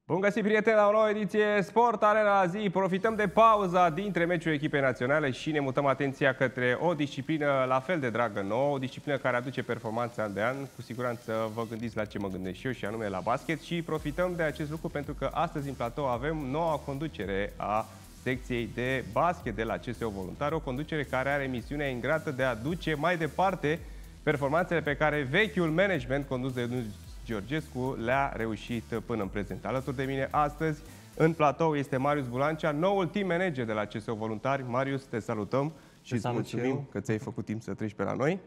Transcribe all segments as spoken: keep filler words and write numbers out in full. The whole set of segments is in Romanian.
Bun găsit, prieteni, la o nouă ediție Sport Arena la zi. Profităm de pauza dintre meciuri echipei naționale și ne mutăm atenția către o disciplină la fel de dragă nouă, o disciplină care aduce performanțe an de an. Cu siguranță vă gândiți la ce mă gândesc și eu, și anume la basket, și profităm de acest lucru pentru că astăzi în platou avem noua conducere a secției de basket de la C S O Voluntari, o conducere care are misiunea ingrată de a duce mai departe performanțele pe care vechiul management condus de Ionuț Georgescu le-a reușit până în prezent. Alături de mine astăzi în platou este Marius Bulancea, noul team manager de la C S O Voluntari. Marius, te salutăm și îți mulțumim că ți-ai făcut timp să treci pe la noi.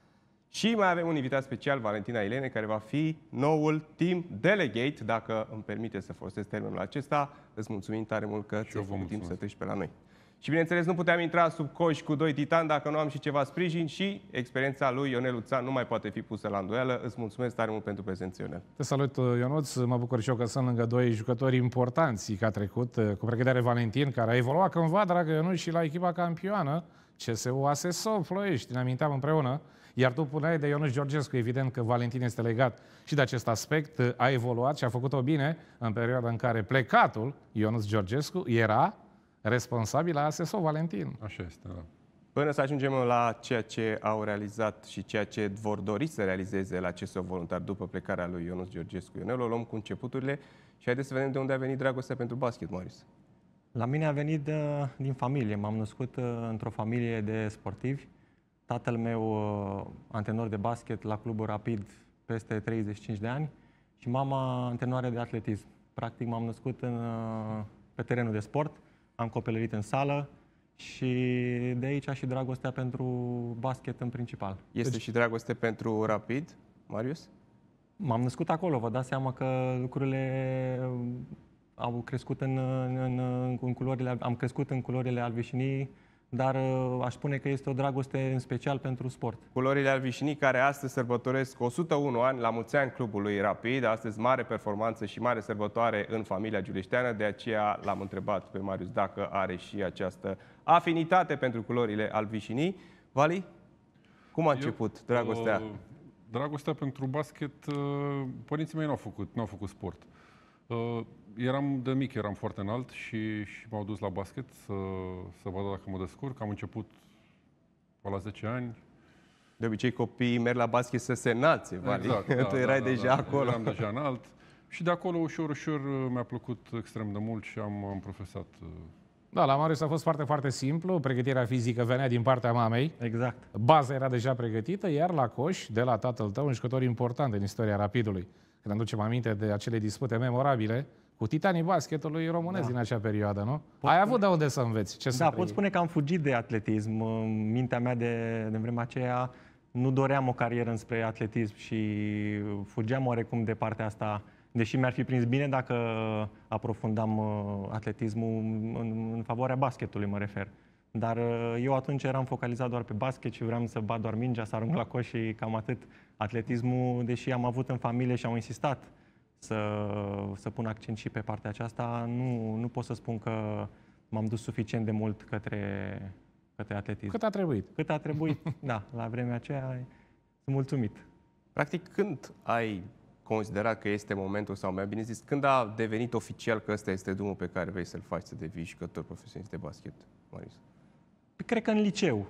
Și mai avem un invitat special, Valentina Ilene, care va fi noul team delegate, dacă îmi permite să folosesc termenul acesta. Îți mulțumim tare mult că ți-ai făcut timp să treci pe la noi. Și bineînțeles, nu puteam intra sub coș cu doi titani dacă nu am și ceva sprijin, și experiența lui Ionel Uțan nu mai poate fi pusă la îndoială. Îți mulțumesc tare mult pentru prezență, Ionel. Te salut, Ionuț. Mă bucur și eu că sunt lângă doi jucători importanți ca trecut, cu pregătire Valentin, care a evoluat cândva, dragă Ionuț, și la echipa campioană C S U A S S O Ploiești, ne aminteam împreună. Iar tu puneai de Ionuț Georgescu, evident că Valentin este legat și de acest aspect, a evoluat și a făcut-o bine în perioada în care plecatul Ionuț Georgescu era responsabil la A S S O Valentin. Așa este, da. Până să ajungem la ceea ce au realizat și ceea ce vor dori să realizeze la C S O Voluntari după plecarea lui Ionuț Georgescu, Ionel, o luăm cu începuturile și haideți să vedem de unde a venit dragostea pentru basket, Marius. La mine a venit de, din familie. M-am născut într-o familie de sportivi. Tatăl meu, antrenor de basket la Clubul Rapid peste treizeci și cinci de ani, și mama antrenoare de atletism. Practic m-am născut în, pe terenul de sport, am copilărit în sală și de aici și dragostea pentru basket în principal. Este deci și dragoste pentru Rapid, Marius? M-am născut acolo, vă dați seama că lucrurile au crescut în, în, în culorile, am crescut în culorile albișinii, dar aș spune că este o dragoste în special pentru sport. Culorile albișinii care astăzi sărbătoresc o sută unu ani, la mulți ani clubului Rapid, astăzi mare performanță și mare sărbătoare în familia giuleșteană, de aceea l-am întrebat pe Marius dacă are și această afinitate pentru culorile albișinii. Vali, cum a început Eu, dragostea? Uh, dragostea pentru basket, uh, părinții mei n-au făcut, n-au făcut sport. Uh, eram de mic, eram foarte înalt și, și m-au dus la basket să, să văd dacă mă descurc. Am început la zece ani. De obicei copiii merg la basket să se înalțe, Vali. Exact, da, tu erai da, deja da, acolo. Eram deja înalt. Și de acolo, ușor, ușor, mi-a plăcut extrem de mult și am, am profesat. Da, la Marius a fost foarte, foarte simplu. Pregătirea fizică venea din partea mamei. Exact. Baza era deja pregătită, iar la coș, de la tatăl tău, un jucător important în istoria Rapidului. Când îmi ducem aminte de acele dispute memorabile cu titanii basketului românesc, da, din acea perioadă, nu? Pot Ai spune... avut de unde să înveți? Ce da, pot spune că am fugit de atletism. În mintea mea de, de vremea aceea nu doream o carieră înspre atletism și fugeam oarecum de partea asta, deși mi-ar fi prins bine dacă aprofundam atletismul în, în favoarea basketului, mă refer. Dar eu atunci eram focalizat doar pe basket și vreau să bat doar mingea, să arunc la coș și cam atât. Atletismul, deși am avut în familie și au insistat să, să pun accent și pe partea aceasta, nu, nu pot să spun că m-am dus suficient de mult către, către atletism. Cât a trebuit? Cât a trebuit, da. La vremea aceea sunt mulțumit. Practic, când ai considerat că este momentul, sau mai bine zis, când a devenit oficial că ăsta este drumul pe care vrei să-l faci, să devii jucător profesionist de basket, Marius? Cred că în liceu.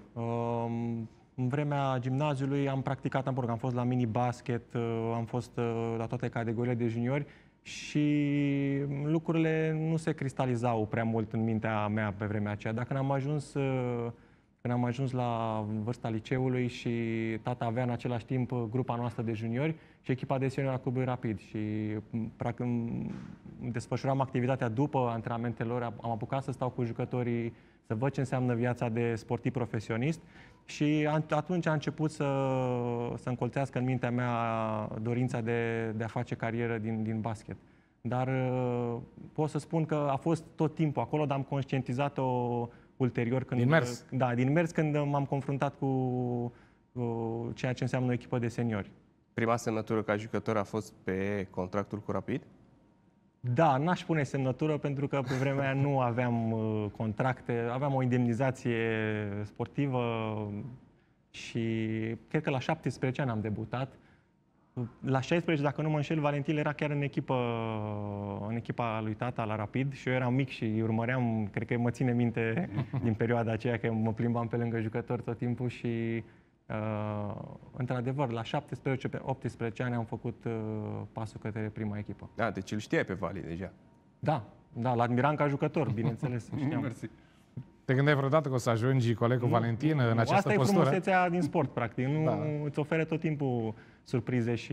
În vremea gimnaziului am practicat, am, am fost la mini-basket, am fost la toate categoriile de juniori și lucrurile nu se cristalizau prea mult în mintea mea pe vremea aceea. Dar când am ajuns, când am ajuns la vârsta liceului și tata avea în același timp grupa noastră de juniori și echipa de seniori la Clubul Rapid și practic desfășuram activitatea după antrenamentele lor, am apucat să stau cu jucătorii, să văd ce înseamnă viața de sportiv profesionist și atunci a început să, să încolțească în mintea mea dorința de, de a face carieră din, din basket. Dar pot să spun că a fost tot timpul acolo, dar am conștientizat-o ulterior. Când, din mers? Da, din mers când m-am confruntat cu, cu ceea ce înseamnă o echipă de seniori. Prima semnătură ca jucător a fost pe contractul cu Rapid? Da, n-aș pune semnătură pentru că pe vremea aia nu aveam uh, contracte, aveam o indemnizație sportivă și cred că la șaptesprezece ani am debutat. La șaisprezece, dacă nu mă înșel, Valentin era chiar în echipă, în echipa lui tata la Rapid și eu eram mic și îi urmăream, cred că mă ține minte din perioada aceea că mă plimbam pe lângă jucători tot timpul și uh, într-adevăr la șaptesprezece optsprezece ani am făcut uh, pasul către prima echipă. Da, deci îl știai pe Vali deja. Da, da, l-admiram ca jucător, bineînțeles, știam. Mersi. Te gândeai vreodată că o să ajungi coleg cu Valentin în această Asta postură? e frumusețea din sport, practic. Nu Da. îți oferă tot timpul surprize și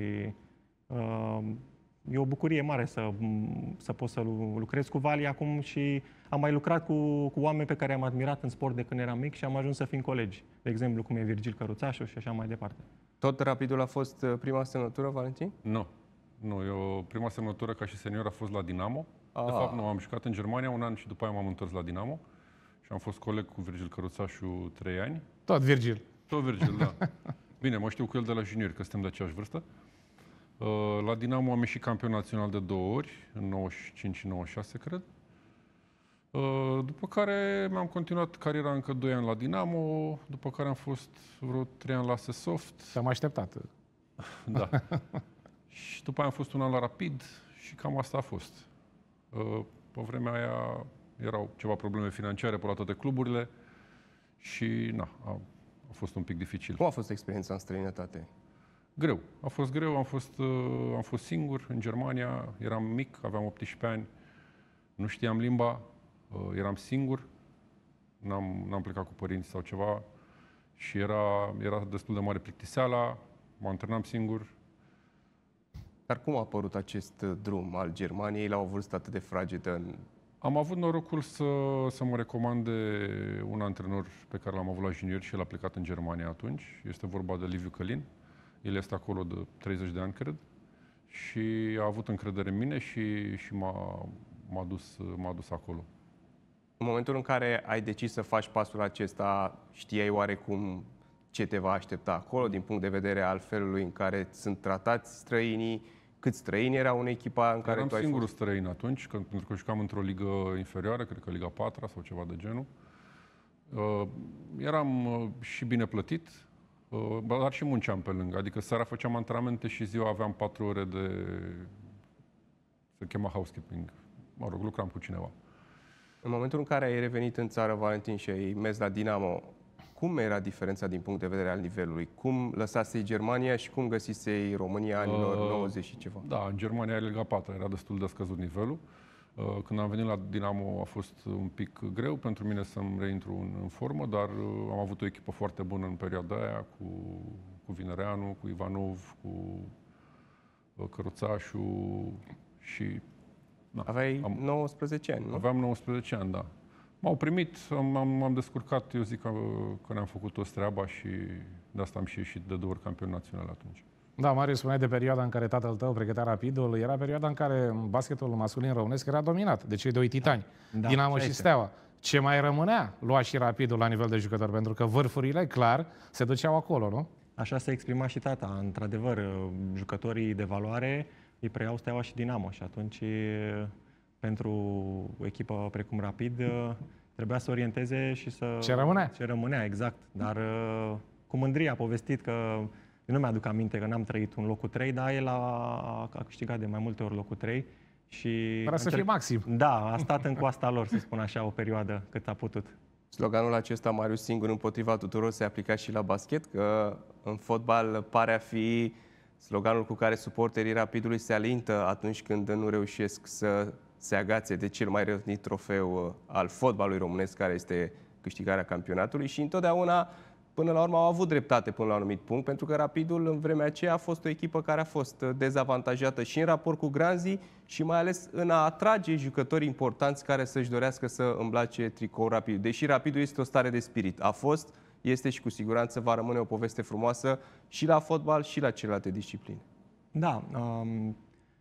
uh, e o bucurie mare să, să poți să lucrezi cu Vali acum și am mai lucrat cu, cu oameni pe care am admirat în sport de când eram mic și am ajuns să fim colegi. De exemplu, cum e Virgil Căruțașu și așa mai departe. Tot Rapidul a fost uh, prima semnătură, Valentin? Nu. Nu, eu prima semnătură ca și senior a fost la Dinamo. Ah. De fapt, nu, am jucat în Germania un an și după aia m-am întors la Dinamo. Și am fost coleg cu Virgil Căruțașu trei ani. Tot Virgil. Tot Virgil, da. Bine, mă știu cu el de la junior, că suntem de aceeași vârstă. Uh, La Dinamo am ieșit campion național de două ori, în nouăzeci și cinci și nouăzeci și șase, cred. Uh, După care mi-am continuat cariera încă doi ani la Dinamo, după care am fost vreo trei ani la Sesoft. Te-am așteptat. Da. Și după aia am fost un an la Rapid și cam asta a fost. Uh, Pe vremea aia erau ceva probleme financiare pe la toate cluburile și na, a, a fost un pic dificil. Cum a fost experiența în străinătate? Greu. A fost greu, am fost, uh, am fost singur în Germania, eram mic, aveam optsprezece ani, nu știam limba, uh, eram singur, n-am, n-am plecat cu părinți sau ceva și era, era destul de mare plictiseala, mă antrenam singur. Dar cum a apărut acest uh, drum al Germaniei la o vârstă atât de fragedă? În... Am avut norocul să, să mă recomande un antrenor pe care l-am avut la junior și el a plecat în Germania atunci. Este vorba de Liviu Călin. El este acolo de treizeci de ani, cred. Și a avut încredere în mine și, și m-a, m-a, dus, m-a dus acolo. În momentul în care ai decis să faci pasul acesta, știai oarecum ce te va aștepta acolo, din punct de vedere al felului în care sunt tratați străinii, câți străini erau în echipa în care Eram tu ai singurul fost? străin atunci, când, pentru că jucam într-o ligă inferioară, cred că Liga patru sau ceva de genul. Uh, eram uh, și bine plătit, uh, dar și munceam pe lângă. Adică seara făceam antrenamente și ziua aveam patru ore de... se chema housekeeping. Mă rog, lucram cu cineva. În momentul în care ai revenit în țară, Valentin, și ai mers la Dinamo, cum era diferența din punct de vedere al nivelului? Cum lăsasei Germania și cum găsisei România anilor Uh, nouăzeci și ceva? Da, în Germania era Liga patru, era destul de scăzut nivelul. Uh, Când am venit la Dinamo a fost un pic greu pentru mine să-mi reintru în, în formă, dar uh, am avut o echipă foarte bună în perioada aia, cu, cu Vinereanu, cu Ivanov, cu uh, Căruțașu și... Na, Aveai am, nouăsprezece ani, nu? aveam nouăsprezece ani, da. M-au primit, am, am, m-am descurcat, eu zic că, că ne-am făcut toți treaba și de asta am și ieșit de două ori campion național atunci. Da, Marius, spuneai de perioada în care tatăl tău pregătea Rapidul. Era perioada în care basketul masculin românesc era dominat de cei doi titani, Da, Dinamo așa și este. Steaua. Ce mai rămânea lua și Rapidul la nivel de jucători, pentru că vârfurile, clar, se duceau acolo, nu? Așa se exprima și tata. Într-adevăr, jucătorii de valoare îi preiau Steaua și Dinamo și atunci pentru o echipă precum Rapid trebuia să orienteze și să... Ce rămânea. Ce rămânea, exact. Dar cu mândrie a povestit că, eu nu mi-aduc aminte că n-am trăit un locul trei, dar el a, a câștigat de mai multe ori locul trei. Și Pare să fie maxim. Da, a stat în coasta lor, să spun așa, o perioadă cât a putut. Sloganul acesta, Marius, singur împotriva tuturor, se aplica și la basket, că în fotbal pare a fi sloganul cu care suporterii Rapidului se alintă atunci când nu reușesc să se agațe de cel mai răvnit trofeu al fotbalului românesc, care este câștigarea campionatului, și întotdeauna, până la urmă, au avut dreptate până la un anumit punct, pentru că Rapidul în vremea aceea a fost o echipă care a fost dezavantajată și în raport cu granzii și mai ales în a atrage jucători importanți care să-și dorească să îmblace tricoul Rapid. Deși Rapidul este o stare de spirit. A fost, este și cu siguranță va rămâne o poveste frumoasă și la fotbal și la celelalte discipline. Da, um,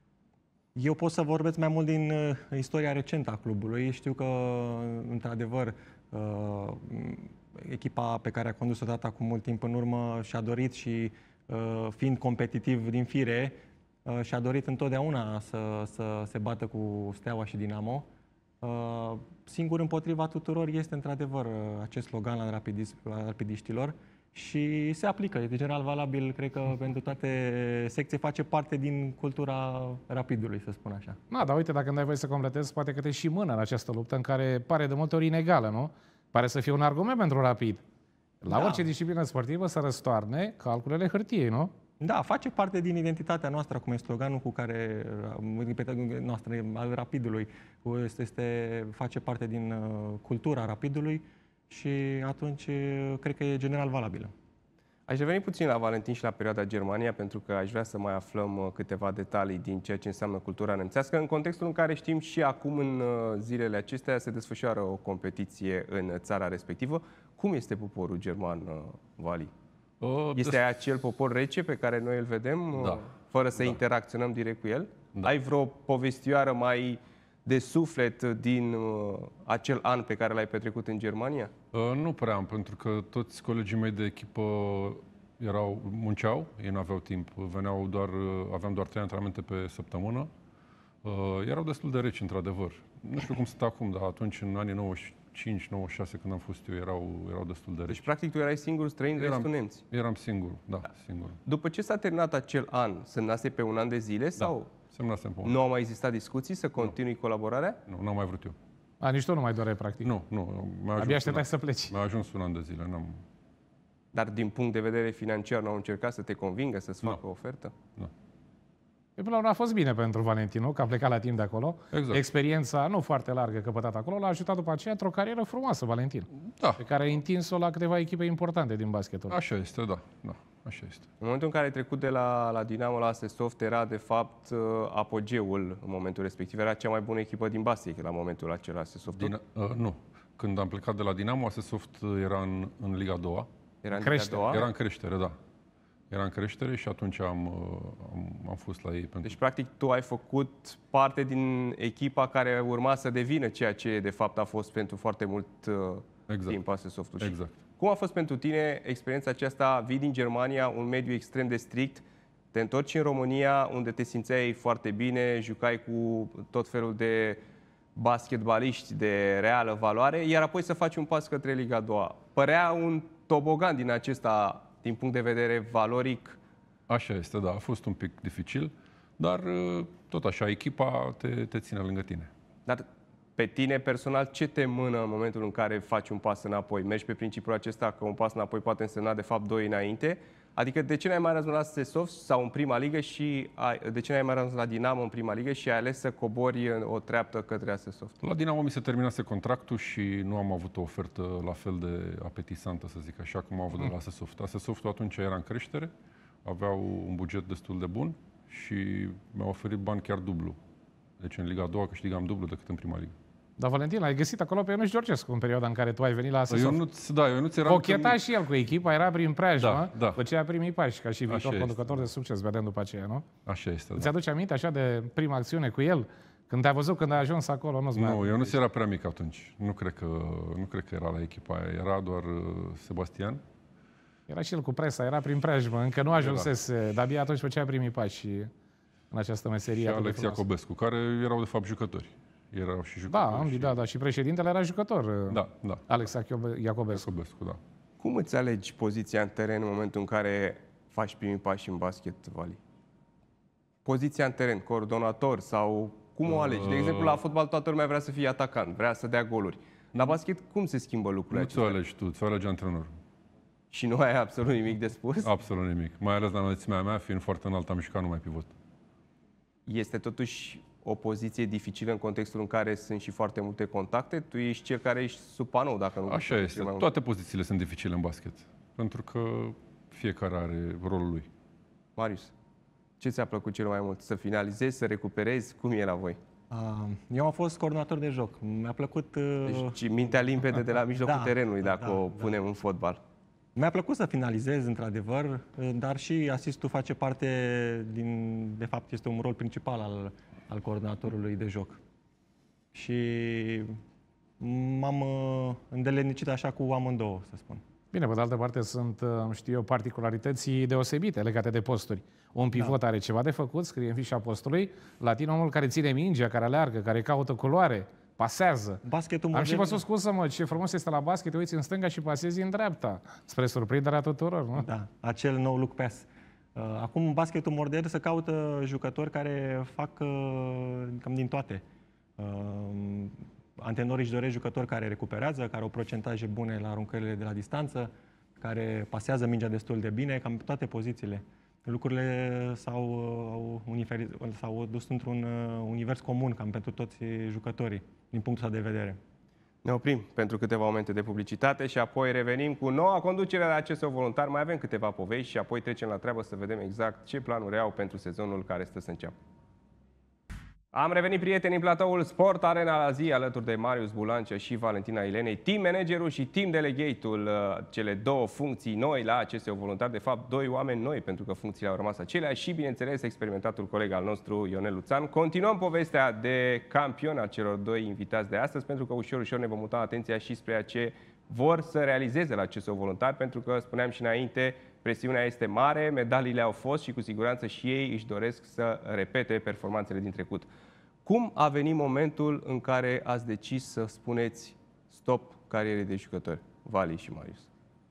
eu pot să vorbesc mai mult din uh, istoria recentă a clubului. Știu că, într-adevăr, uh, echipa pe care a condus-o tata cu mult timp în urmă și-a dorit și, uh, fiind competitiv din fire, uh, și-a dorit întotdeauna să, să se bată cu Steaua și Dinamo. Uh, singur împotriva tuturor este, într-adevăr, uh, acest slogan al, rapidis, al rapidiștilor și se aplică. E general valabil, cred că pentru toate secții, face parte din cultura Rapidului, să spun așa. Na, dar uite, dacă îmi dai voie să completez, poate că te și mână în această luptă în care pare de multe ori inegală, nu? Pare să fie un argument pentru Rapid. La Da. orice disciplină sportivă să răstoarne calculele hârtiei, nu? Da, face parte din identitatea noastră, cum e sloganul cu care noastră al Rapidului, este, este, face parte din uh, cultura Rapidului și atunci uh, cred că e general valabilă. Aș reveni puțin la Valentin și la perioada Germania, pentru că aș vrea să mai aflăm uh, câteva detalii din ceea ce înseamnă cultura nemțească, în contextul în care știm și acum, în uh, zilele acestea, se desfășoară o competiție în țara respectivă. Cum este poporul german, uh, Vali? Uh, Este des- acel popor rece pe care noi îl vedem, uh, Da. fără să Da. interacționăm direct cu el? Da. Ai vreo povestioară mai de suflet din uh, acel an pe care l-ai petrecut în Germania? Uh, nu prea am, pentru că toți colegii mei de echipă erau, munceau, ei nu aveau timp, veneau doar, uh, aveam doar trei antrenamente pe săptămână. Uh, erau destul de reci, într-adevăr. Nu știu cum sunt acum, dar atunci, în anii nouăzeci și cinci nouăzeci și șase, când am fost eu, erau, erau destul de reci. Deci, practic, tu erai singur străin, Eram- restul nemți. Eram singur, da, singur. După ce s-a terminat acel an, semnase pe un an de zile sau Semnasem pe un. nu au mai existat discuții să continui colaborarea? Nu, n-am mai vrut eu. A, nici tu nu mai doreai, practic. Nu, nu. Mi-a Abia ajuns, așteptai un, să pleci. mi-a ajuns un an de zile, n-am... Dar din punct de vedere financiar nu au încercat să te convingă să-ți Nu. facă o ofertă? Nu. E, până la urmă a fost bine pentru Valentin, nu? Că a plecat la timp de acolo. Exact. Experiența nu foarte largă căpătată acolo l-a ajutat după aceea într-o carieră frumoasă, Valentin. Da, Pe care a întins-o la câteva echipe importante din basketul. așa este, da, da, așa este. În momentul în care ai trecut de la, la Dinamo la A S Soft, era de fapt uh, apogeul în momentul respectiv. Era cea mai bună echipă din basket la momentul acela A S Soft. Din, uh, nu. Când am plecat de la Dinamo, A S Soft era în, în Liga a doua. Era în crește. Liga a doua. Era în creștere, da. Era în creștere și atunci am, uh, am, am fost la ei. Pentru... Deci, practic, tu ai făcut parte din echipa care urma să devină ceea ce, de fapt, a fost pentru foarte mult uh, Exact. timp A S Soft-ul. Exact. Cum a fost pentru tine experiența aceasta? Vii din Germania, un mediu extrem de strict, te întorci în România, unde te simțeai foarte bine, jucai cu tot felul de basketbaliști de reală valoare, iar apoi să faci un pas către Liga a doua. Părea un tobogan din acesta, din punct de vedere valoric. Așa este, da. A fost un pic dificil, dar uh, tot așa, echipa te, te ține lângă tine. Dar pe tine personal, ce te mână în momentul în care faci un pas înapoi? Mergi pe principiul acesta că un pas înapoi poate însemna de fapt doi înainte? Adică de ce n-ai mai rămas la S S Soft sau în prima ligă și ai, de ce n-ai mai rămas la Dinamo în prima ligă și ai ales să cobori în o treaptă către A S Soft? La Dinamo mi se terminase contractul și nu am avut o ofertă la fel de apetisantă, să zic așa, cum am avut de la A S Soft. A S Soft-ul atunci era în creștere, aveau un buget destul de bun și mi-au oferit bani chiar dublu. Deci în Liga a doua câștigam dublu decât în prima ligă. Dar Valentin, ai găsit acolo pe Ionuț Georgescu în perioada în care tu ai venit la A S Eu Soft. nu, da, eu nu eram Cocheta și el cu echipa, era prin preajmă, Da, da. făcea primii pași ca și viitor Așa conducător este, de succes, vedem după aceea, nu? Așa este, Îți da. aduce aminte așa de prima acțiune cu el? Când te-a văzut, când ai ajuns acolo, nu-ți mai... Nu, eu nu era prea mic atunci. Nu cred că, nu cred că era la echipa aia. Era doar uh, Sebastian. Era și el cu presa, era prin preajmă, încă nu ajunsese, dar abia atunci făcea primii pași în această meserie. Și atât de Alex frumoasă. Iacobescu, care erau de fapt jucători. Erau și Da, jucători. ambii, și... da, da, și președintele era jucător, Da, da. Alex Iacobescu. Iacobescu, da. Cum îți alegi poziția în teren în momentul în care faci primii pași în basket, Vali? Poziția în teren, coordonator sau cum o alegi? De exemplu, la fotbal toată lumea vrea să fie atacant, vrea să dea goluri. La basket cum se schimbă lucrurile Nu ți-o acestea? alegi tu, ți-o alege antrenorul. Și nu ai absolut nimic de spus? Absolut nimic. Mai ales la înălțimea mea, fiind foarte înalt, am jucat numai pivot. Este totuși o poziție dificilă în contextul în care sunt și foarte multe contacte. Tu ești cel care ești sub panou, dacă nu... Așa cel este. mai mult. Toate pozițiile sunt dificile în basket. Pentru că fiecare are rolul lui. Marius, ce ți-a plăcut cel mai mult? Să finalizezi, să recuperezi? Cum e la voi? Uh, Eu am fost coordonator de joc. Mi-a plăcut... uh, Deci mintea limpede de la mijlocul Da, terenului, dacă da, o da. punem în fotbal. Mi-a plăcut să finalizez, într-adevăr, dar și asistul face parte din... De fapt, este un rol principal al, al coordonatorului de joc. Și m-am uh, îndeletnicit așa cu amândouă, să spun. Bine, pe de altă parte sunt, știu eu, particularități deosebite legate de posturi. Un pivot da. are ceva de făcut, scrie în fișa postului, la tine omul care ține mingea, care aleargă, care caută culoare, pasează. Basketul Am și modern... văzut, scuză-mă, ce frumos este la basket, te uiți în stânga și pasezi în dreapta, spre surprinderea tuturor, nu? Da, acel nou look pass. Uh, Acum basketul modern se caută jucători care fac uh, cam din toate. Uh, Antrenorii își doresc jucători care recuperează, care au procentaje bune la aruncările de la distanță, care pasează mingea destul de bine, cam pe toate pozițiile. Lucrurile s-au, au uniferi- s-au dus într-un uh, univers comun cam pentru toți jucătorii, din punctul ăsta de vedere. Ne oprim pentru câteva momente de publicitate și apoi revenim cu noua conducere la C S O Voluntar. Mai avem câteva povești și apoi trecem la treabă să vedem exact ce planuri au pentru sezonul care stă să înceapă. Am revenit, prieteni, în platoul Sport Arena la zi, alături de Marius Bulancea și Valentina Ilenei, team managerul și team delegatul, cele două funcții noi la C S O Voluntar, de fapt doi oameni noi, pentru că funcțiile au rămas aceleași și, bineînțeles, experimentatul coleg al nostru, Ionel Luțan. Continuăm povestea de campion a celor doi invitați de astăzi, pentru că ușor, ușor ne vom muta atenția și spre a ce vor să realizeze la C S O Voluntar, pentru că, spuneam și înainte, presiunea este mare, medaliile au fost și cu siguranță și ei își doresc să repete performanțele din trecut. Cum a venit momentul în care ați decis să spuneți stop carierei de jucători, Vali și Marius?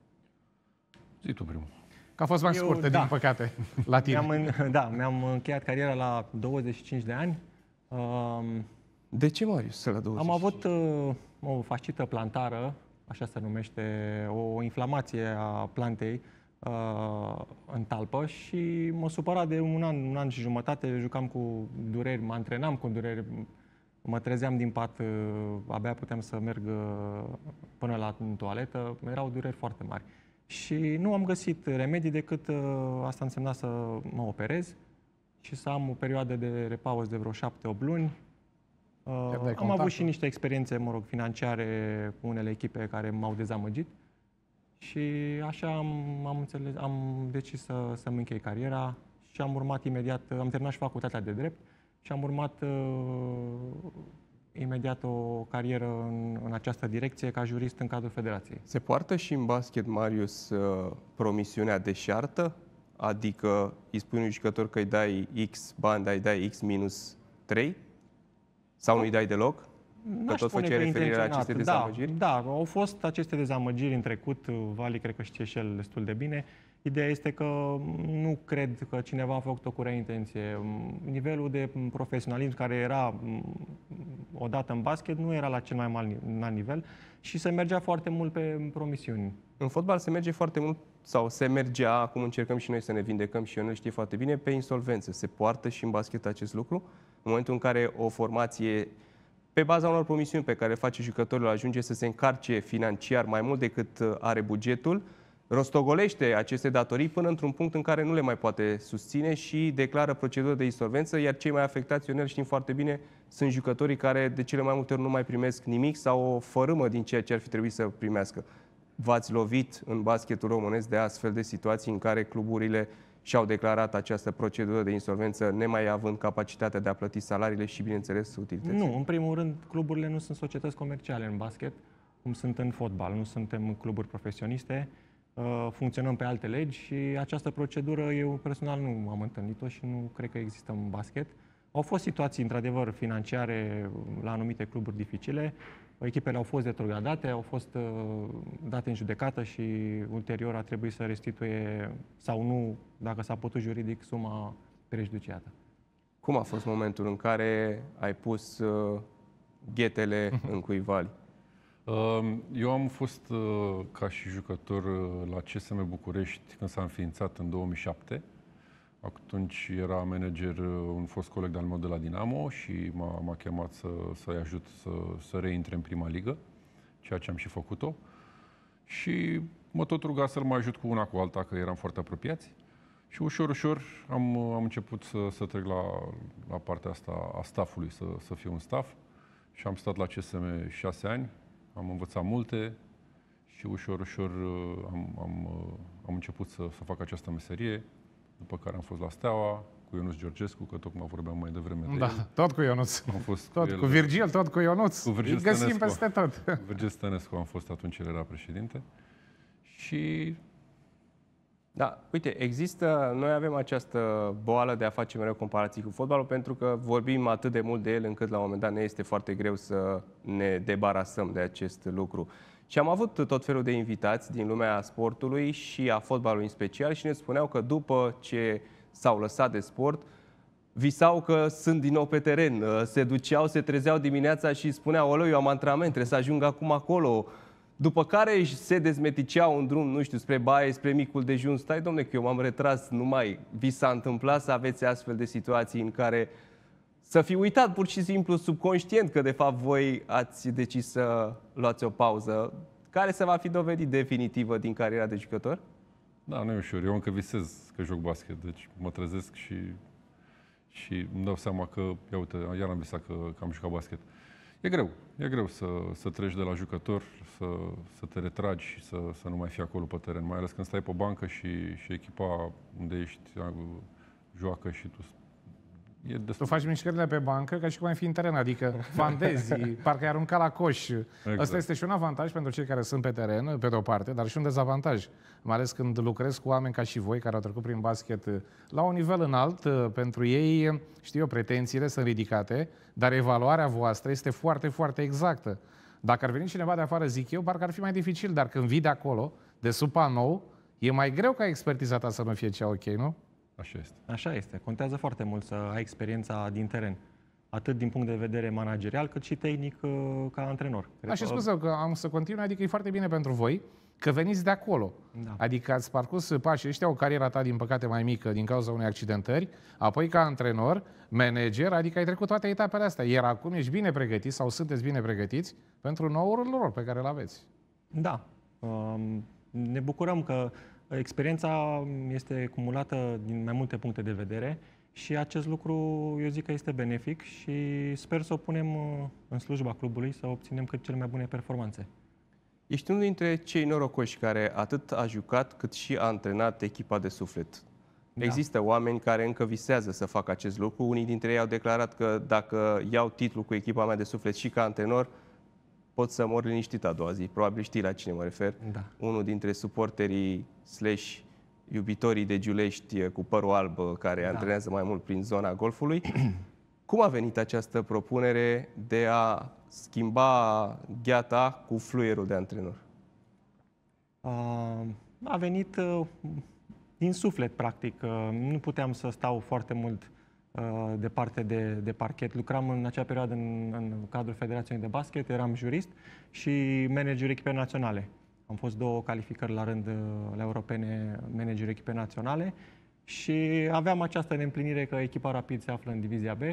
Zi tu primul. Că a fost mai Eu, scurtă, da. din păcate, la tine. Mi-am, în- da, mi-am încheiat cariera la douăzeci și cinci de ani. Um, De ce, Marius, să la douăzeci? Am avut uh, o fascită plantară, așa se numește, o inflamație a plantei uh, în talpă și mă supăra de un an, un an și jumătate, jucam cu dureri, mă antrenam cu dureri, mă trezeam din pat, uh, abia puteam să merg uh, până la în toaletă, erau dureri foarte mari. Și nu am găsit remedii decât uh, asta însemna să mă operez și să am o perioadă de repaus de vreo șapte-opt luni. Uh, am contactul. avut și niște experiențe, mă rog, financiare cu unele echipe care m-au dezamăgit și așa am, am, înțeles, am decis să, să-mi închei cariera și am urmat imediat, am terminat și facultatea de drept și am urmat uh, imediat o carieră în, în această direcție ca jurist în cadrul federației. Se poartă și în basket, Marius, uh, promisiunea deșartă? Adică îi spui unui jucător că îi dai X bani, dar îi dai X minus trei? Sau nu îi dai deloc? Că N-aș tot spune făceai că referire la intenționat. aceste dezamăgiri? Da, da, au fost aceste dezamăgiri în trecut, Vali cred că știe și el destul de bine. Ideea este că nu cred că cineva a făcut-o cu rea intenție. Nivelul de profesionalism care era odată în basket nu era la cel mai mare nivel și se mergea foarte mult pe promisiuni. În fotbal se merge foarte mult, sau se mergea, acum încercăm și noi să ne vindecăm și eu nu știe foarte bine, pe insolvență. Se poartă și în basket acest lucru? În momentul în care o formație, pe baza unor promisiuni pe care le face jucătorul, ajunge să se încarce financiar mai mult decât are bugetul, rostogolește aceste datorii până într-un punct în care nu le mai poate susține și declară procedură de insolvență, iar cei mai afectați, Ionel, știm foarte bine, sunt jucătorii care de cele mai multe ori nu mai primesc nimic sau o fărâmă din ceea ce ar fi trebuit să primească. V-ați lovit în basketul românesc de astfel de situații în care cluburile și-au declarat această procedură de insolvență, nemai având capacitatea de a plăti salariile și, bineînțeles, utilitățile? Nu, în primul rând, cluburile nu sunt societăți comerciale în basket, cum sunt în fotbal. Nu suntem cluburi profesioniste, funcționăm pe alte legi și această procedură eu personal nu am întâlnit-o și nu cred că există în basket. Au fost situații, într-adevăr, financiare la anumite cluburi dificile. Echipele au fost retrogradate, au fost uh, date în judecată și ulterior a trebuit să restituie sau nu, dacă s-a putut juridic, suma prejudiciată. Cum a fost momentul în care ai pus uh, ghetele în cuivali? Eu am fost uh, ca și jucător uh, la C S M București când s-a înființat în două mii șapte. Atunci era manager un fost coleg de-al meu de la Dinamo și m-a, m-a chemat să, să-i ajut să, să reintre în prima ligă, ceea ce am și făcut-o. Și mă tot ruga să-l mai ajut cu una cu alta, că eram foarte apropiați. Și ușor, ușor am, am început să, să trec la, la partea asta a staffului, să, să fiu un staff. Și am stat la C S M șase ani, am învățat multe și ușor, ușor am, am, am început să, să fac această meserie. După care am fost la Steaua, cu Ionuț Georgescu, că tocmai vorbeam mai devreme de Da, el. tot cu Ionuț. Am fost Tot cu, el, cu Virgil, tot cu Ionuț. Cu Virgil Îi găsim Stănescu. peste tot. Virgil Stănescu am fost atunci, el era președinte. Și Da, uite, există, noi avem această boală de a face mereu comparații cu fotbalul pentru că vorbim atât de mult de el încât la un moment dat ne este foarte greu să ne debarasăm de acest lucru. Și am avut tot felul de invitați din lumea sportului și a fotbalului în special și ne spuneau că după ce s-au lăsat de sport, visau că sunt din nou pe teren, se duceau, se trezeau dimineața și spuneau, oleu, eu am antrenament, trebuie să ajung acum acolo. După care se dezmeticeau în drum, nu știu, spre baie, spre micul dejun. Stai, domne, că eu m-am retras, nu mai. Vi s-a întâmplat să aveți astfel de situații în care să fi uitat pur și simplu subconștient că de fapt voi ați decis să luați o pauză, care se va fi dovedit definitivă din cariera de jucător? Da, nu e ușor. Eu încă visez că joc basket, deci mă trezesc și, și îmi dau seama că, ia uite, iar am visat că, că am jucat basket. E greu, e greu să, să treci de la jucător, să, să te retragi și să, să nu mai fii acolo pe teren, mai ales când stai pe bancă și, și echipa unde ești joacă și tu... E tu faci mișcările pe bancă ca și cum ai fi în teren, adică fandezi, parcă ai aruncat la coș. Exact. Asta este și un avantaj pentru cei care sunt pe teren, pe de-o parte, dar și un dezavantaj. Mai ales când lucrezi cu oameni ca și voi, care au trecut prin basket la un nivel înalt, pentru ei, știu eu, pretențiile sunt ridicate, dar evaluarea voastră este foarte, foarte exactă. Dacă ar veni cineva de afară, zic eu, parcă ar fi mai dificil, dar când vii de acolo, de sub panou, e mai greu ca expertiza ta să nu fie cea ok, nu? Așa este. Așa este. Contează foarte mult să ai experiența din teren. Atât din punct de vedere managerial, cât și tehnic ca antrenor. Da, și spus eu că am să continui, adică e foarte bine pentru voi că veniți de acolo. Da. Adică ați parcurs pașii ăștia, o carieră ta, din păcate, mai mică din cauza unei accidentări, apoi ca antrenor, manager, adică ai trecut toate etapele astea. Iar acum ești bine pregătit sau sunteți bine pregătiți pentru noul rol pe care îl aveți. Da. Ne bucurăm că experiența este cumulată din mai multe puncte de vedere și acest lucru, eu zic că este benefic și sper să o punem în slujba clubului, să obținem cât cele mai bune performanțe. Ești unul dintre cei norocoși care atât a jucat cât și a antrenat echipa de suflet. Da. Există oameni care încă visează să facă acest lucru. Unii dintre ei au declarat că dacă iau titlul cu echipa mea de suflet și ca antrenor, pot să mor liniștit a doua zi. Probabil știi la cine mă refer. Da. Unul dintre suporterii slash iubitorii de Giulești cu părul alb, care da. antrenează mai mult prin zona golfului. Cum a venit această propunere de a schimba gheata cu fluierul de antrenor? A venit din suflet, practic. Nu puteam să stau foarte mult departe de, de parchet. Lucram în acea perioadă în, în cadrul Federației de Basket, eram jurist și manager echipe naționale. Am fost două calificări la rând la europene, manager echipe naționale și aveam această neîmplinire că echipa Rapid se află în divizia B,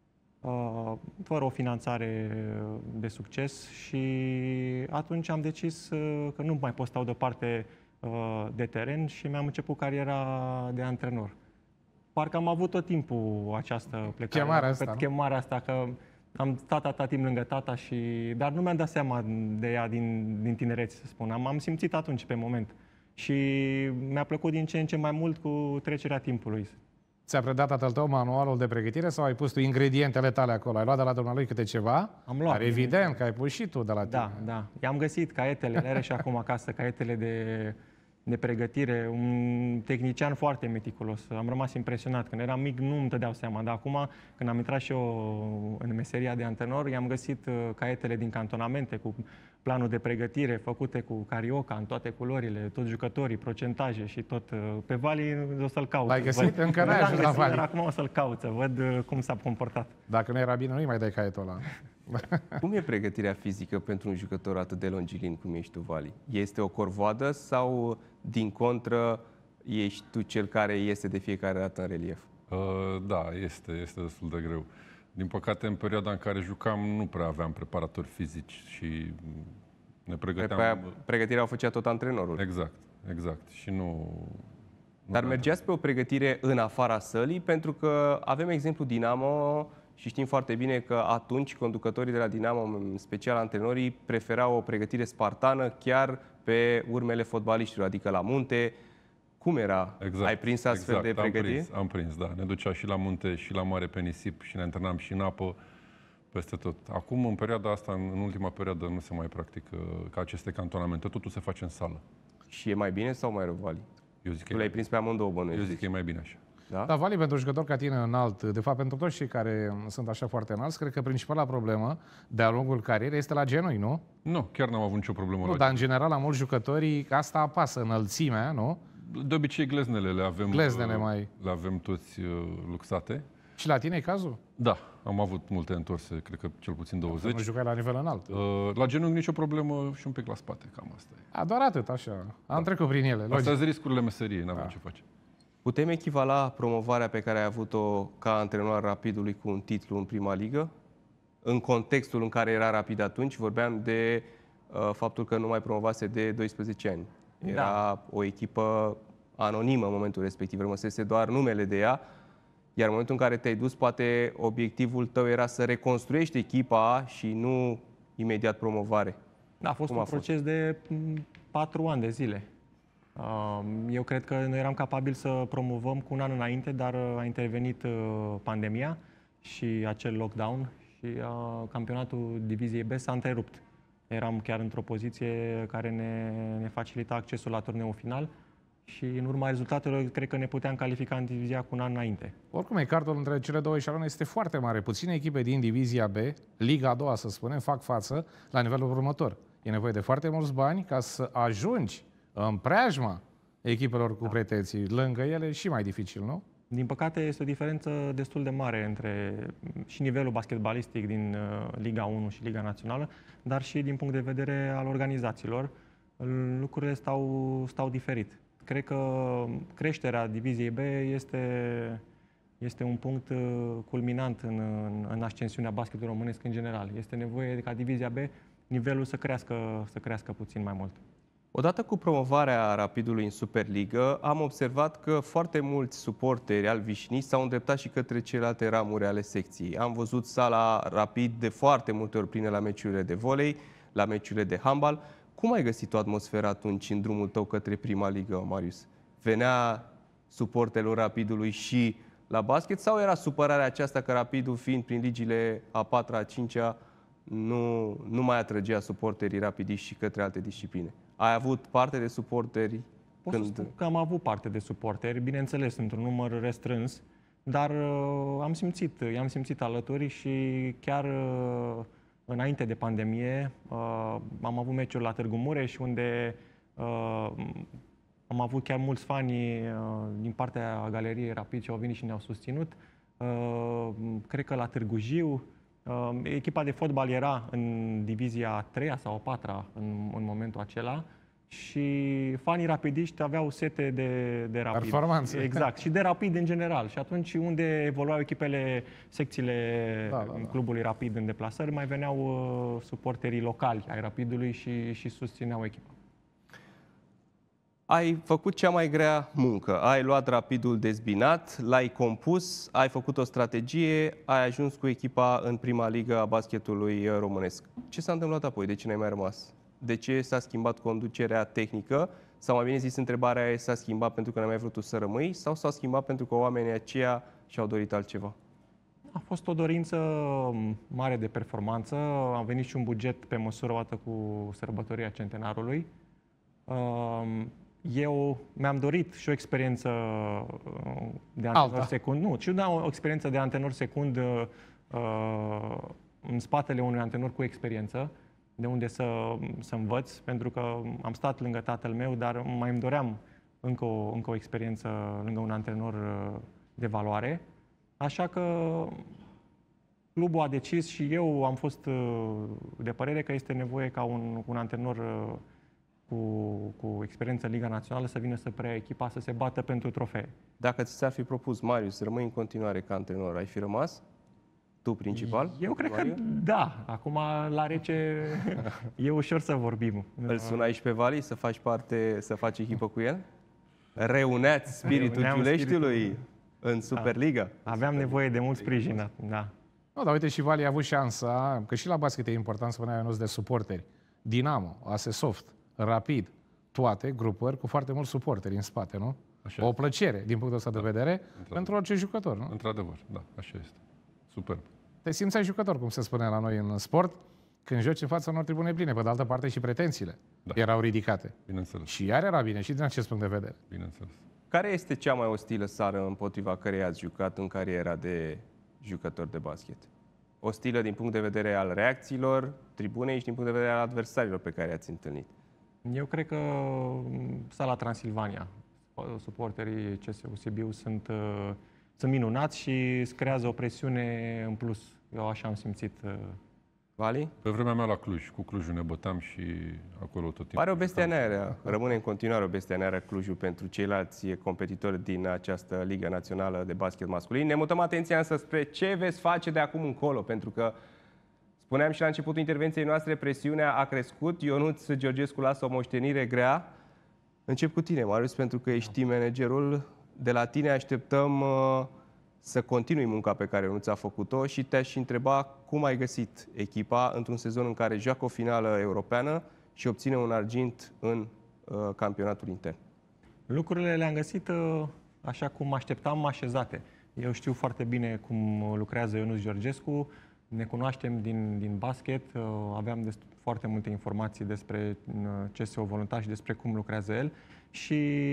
fără o finanțare de succes și atunci am decis că nu mai pot stau departe de teren și mi-am început cariera de antrenor. Parcă am avut tot timpul această plecare, chemarea asta, chemarea asta, că am stat atâta timp lângă tata, și, dar nu mi-am dat seama de ea din, din tinerețe, să spun. Am, am simțit atunci, pe moment. Și mi-a plăcut din ce în ce mai mult cu trecerea timpului. Ți-a predat tatăl tău manualul de pregătire sau ai pus tu ingredientele tale acolo? Ai luat de la dumnealui câte ceva? Am luat. Dar evident că ai pus și tu de la tine. Da, da. I-am găsit caietele, le are și acum acasă, caietele de, de pregătire. Un tehnician foarte meticulos. Am rămas impresionat. Când eram mic nu îmi dădeau seama, dar acum, când am intrat și eu în meseria de antrenor, i-am găsit caietele din cantonamente cu planul de pregătire făcute cu carioca în toate culorile, toți jucătorii, procentaje și tot. Pe Vali o să-l caut. L-ai găsit? Văd. Încă n-ai ajuns la Vali. Acum o să-l caut, să văd cum s-a comportat. Dacă nu era bine, nu-i mai dai caietul ăla. Cum e pregătirea fizică pentru un jucător atât de longilin cum ești tu, Vali? Este o corvoadă sau, din contră, ești tu cel care iese de fiecare dată în relief? Uh, da, este, este destul de greu. Din păcate, în perioada în care jucam, nu prea aveam preparatori fizici și ne pregăteam... Pe pregătirea o făcea tot antrenorul. Exact, exact. Și nu... nu Dar mergeați pe o pregătire în afara sălii? Pentru că avem exemplu Dinamo și știm foarte bine că atunci conducătorii de la Dinamo, în special antrenorii, preferau o pregătire spartană chiar pe urmele fotbaliștilor, adică la munte. Cum era? Exact, Ai prins astfel exact, de pregătire? Am prins, am prins, da. Ne ducea și la munte, și la mare pe nisip, și ne antrenam și în apă, peste tot. Acum, în perioada asta, în ultima perioadă, nu se mai practică ca aceste cantonamente. Totul se face în sală. Și e mai bine sau mai rău, Vali? Eu zic că Tu e le-ai mai prins pe amândouă, bine. bănuiesc. Eu zic că e mai bine așa. Da? Dar Vali, pentru jucători ca tine înalt, de fapt pentru toți cei care sunt așa foarte înalți, cred că principala problemă de-a lungul carierei este la genunchi, nu? Nu, chiar n-am avut nicio problemă. Nu, la dar în general la mulți jucători asta apasă, înălțimea, nu? De obicei gleznele le avem, Gleznele uh, mai- le avem toți uh, luxate. Și la tine e cazul? Da, am avut multe întorse, cred că cel puțin Nu douăzeci. jucai la nivel înalt. Uh, la genunchi nicio problemă și un pic la spate, cam asta e. A, doar atât, așa. Am trecut prin ele, Astea logic. sunt riscurile meseriei, n-avem Da. ce face. Putem echivala promovarea pe care ai avut-o ca antrenor al Rapidului cu un titlu în prima ligă? În contextul în care era Rapid atunci, vorbeam de uh, faptul că nu mai promovase de doisprezece ani. Era Da. o echipă anonimă în momentul respectiv, rămăsese doar numele de ea, iar în momentul în care te-ai dus, poate obiectivul tău era să reconstruiești echipa și nu imediat promovare. Da, a fost Cum un a fost? proces de m, patru ani de zile. Uh, Eu cred că noi eram capabili să promovăm cu un an înainte, dar uh, a intervenit uh, pandemia și acel lockdown și uh, campionatul Diviziei B s-a întrerupt. Eram chiar într-o poziție care ne, ne facilita accesul la turneul final și în urma rezultatelor cred că ne puteam califica în divizia cu un an înainte. Oricum, ecartul între cele două eșaloane este foarte mare. Puține echipe din Divizia B, Liga a doua, să spunem, fac față la nivelul următor. E nevoie de foarte mulți bani ca să ajungi în preajma echipelor cu da. pretenții. Lângă ele și mai dificil, nu? Din păcate, este o diferență destul de mare între și nivelul basketbalistic din uh, Liga unu și Liga Națională, dar și din punct de vedere al organizațiilor. Lucrurile stau, stau diferit. Cred că creșterea Diviziei B este, este un punct uh, culminant în, în, în ascensiunea basketului românesc în general. Este nevoie ca Divizia B nivelul să crească, să crească puțin mai mult. Odată cu promovarea Rapidului în Superligă, am observat că foarte mulți suporteri albișnii s-au îndreptat și către celelalte ramuri ale secției. Am văzut sala Rapid de foarte multe ori plină la meciurile de volei, la meciurile de handbal. Cum ai găsit o atmosferă atunci în drumul tău către prima ligă, Marius? Venea suporterul Rapidului și la basket sau era supărarea aceasta că Rapidul, fiind prin ligile a patra, a cincea, nu, nu mai atrăgea suporterii rapidiști și către alte discipline? Ai avut parte de suporteri? Pot când... să spun că am avut parte de suporteri, bineînțeles, într-un număr restrâns, dar uh, am simțit, i-am simțit alături și chiar uh, înainte de pandemie uh, am avut meciuri la Târgu Mureș, unde uh, am avut chiar mulți fani uh, din partea galeriei Rapid și au venit și ne-au susținut. Uh, cred că la Târgu Jiu, uh, echipa de fotbal era în divizia a treia sau a patra în, în momentul acela și fanii rapidiști aveau sete de, de Rapid. Performanțe. Exact. Și de Rapid în general. Și atunci unde evoluau echipele, secțiile Da, da, da. clubului Rapid în deplasări, mai veneau uh, suporterii locali ai Rapidului și, și susțineau echipa. Ai făcut cea mai grea muncă. Ai luat Rapidul dezbinat, l-ai compus, ai făcut o strategie, ai ajuns cu echipa în prima ligă a basketului românesc. Ce s-a întâmplat apoi? De ce n-ai mai rămas? De ce s-a schimbat conducerea tehnică? Sau mai bine zis, întrebarea e, s-a schimbat pentru că n-ai mai vrut tu să rămâi? Sau s-a schimbat pentru că oamenii aceia și-au dorit altceva? A fost o dorință mare de performanță. A venit și un buget pe măsură odată cu sărbătoria centenarului. Eu mi-am dorit și o experiență de antrenor Alta. secund. Nu, ci da, o experiență de antrenor secund în spatele unui antrenor cu experiență, de unde să, să învăț, pentru că am stat lângă tatăl meu, dar mai îmi doream încă o, încă o experiență lângă un antrenor de valoare. Așa că clubul a decis și eu am fost de părere că este nevoie ca un, un antrenor cu, cu experiență în Liga Națională să vină să preia echipa, să se bată pentru trofee. Dacă ți s-ar fi propus, Marius, să rămâi în continuare ca antrenor, ai fi rămas? Tu principal? Eu cred că Mario? da. Acum, la rece, e ușor să vorbim. Îl sunai și pe Vali să faci parte, să faci echipă cu el? Reuneați spiritul Reuneam Giuleștiului spiritul. în Superliga? Aveam nevoie de mult sprijin, da. Nu, dar uite, și Vali a avut șansa, că și la basket e important să spunea Ionuț de suporteri. Dinamo, Asesoft, Rapid, toate grupări cu foarte mulți suporteri în spate, nu? Așa O este. plăcere, din punctul ăsta de vedere, pentru orice jucător, nu? Într-adevăr, da, așa este. Superb. Te simțeai jucător, cum se spune la noi în sport. când joci în fața unor tribune pline. Pe de altă parte și pretențiile da. erau ridicate. Bineînțeles. Și iar era bine și din acest punct de vedere. Bineînțeles. Care este cea mai ostilă sală împotriva căreia ați jucat în cariera de jucător de basket? Ostilă din punct de vedere al reacțiilor tribunei și din punct de vedere al adversarilor pe care i-ați întâlnit? Eu cred că sala Transilvania, suporterii C S U Sibiu sunt, sunt minunați și îți creează o presiune în plus. Eu așa am simțit. Vali? Pe vremea mea la Cluj, cu Clujul ne băteam și acolo tot timpul. Pare o bestie neagră. Rămâne în continuare o bestie neagră Clujul pentru ceilalți competitori din această Liga Națională de Basket Masculin. Ne mutăm atenția însă spre ce veți face de acum încolo, pentru că spuneam și la începutul intervenției noastre, presiunea a crescut. Ionuț Georgescu lasă o moștenire grea. Încep cu tine, Marius, pentru că ești team managerul. De la tine așteptăm uh, să continui munca pe care Ionuț a făcut-o și te-aș întreba cum ai găsit echipa într-un sezon în care joacă o finală europeană și obține un argint în uh, campionatul intern. Lucrurile le-am găsit uh, așa cum așteptam, așezate. Eu știu foarte bine cum lucrează Ionuț Georgescu, ne cunoaștem din, din basket, uh, aveam foarte multe informații despre uh, C S O Voluntar și despre cum lucrează el. Și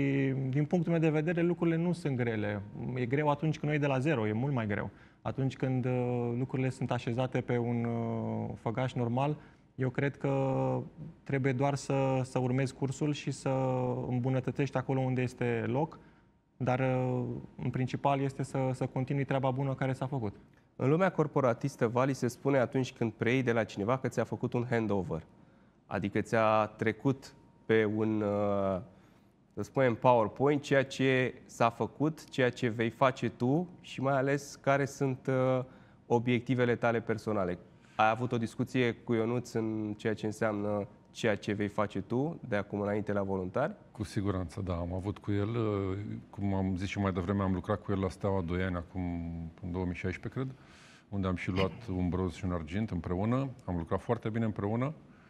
din punctul meu de vedere, lucrurile nu sunt grele. E greu atunci când noi de la zero, e mult mai greu. Atunci când uh, lucrurile sunt așezate pe un uh, făgaș normal, eu cred că trebuie doar să, să urmezi cursul și să îmbunătățești acolo unde este loc, dar uh, în principal este să, să continui treaba bună care s-a făcut. În lumea corporatistă, Vali, se spune atunci când preiei de la cineva că ți-a făcut un handover. Adică ți-a trecut pe un... Uh, să spunem PowerPoint, ceea ce s-a făcut, ceea ce vei face tu și mai ales care sunt uh, obiectivele tale personale. Ai avut o discuție cu Ionuț în ceea ce înseamnă ceea ce vei face tu de acum înainte la Voluntari? Cu siguranță, da. Am avut cu el, cum am zis și mai devreme, am lucrat cu el la Steaua doi ani, acum în două mii șaisprezece, cred, unde am și luat un bronz și un argint împreună. Am lucrat foarte bine împreună.